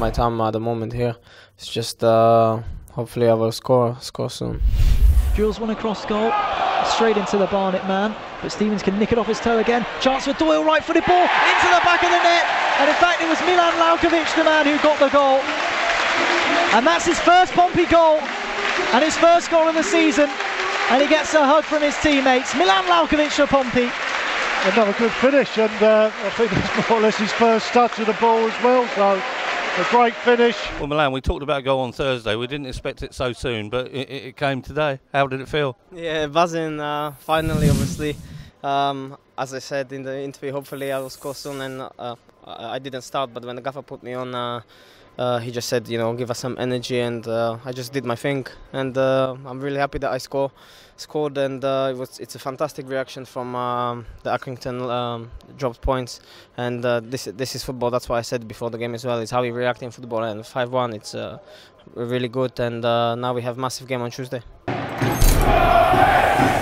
my time at the moment here. It's just hopefully I will score soon. Jules won a cross goal, straight into the Barnet man, but Stevens can nick it off his toe again. Chance for Doyle, right-footed ball into the back of the net, and in fact it was Milan Laukovic, the man who got the goal. And that's his first Pompey goal, and his first goal of the season, and he gets a hug from his teammates. Milan Laukovic for Pompey. Another good finish, and I think it's more or less his first touch of the ball as well, so a great finish. Well, Milan, we talked about a goal on Thursday. We didn't expect it so soon, but it came today. How did it feel? Yeah, buzzing, finally, obviously. As I said in the interview, hopefully I will score soon, and I didn't start, but when the gaffer put me on, he just said, you know, give us some energy, and I just did my thing, and I'm really happy that I scored, and it's a fantastic reaction from the Accrington dropped points, and this is football. That's why I said before the game as well. It's how we react in football, and 5-1, it's really good, and now we have a massive game on Tuesday.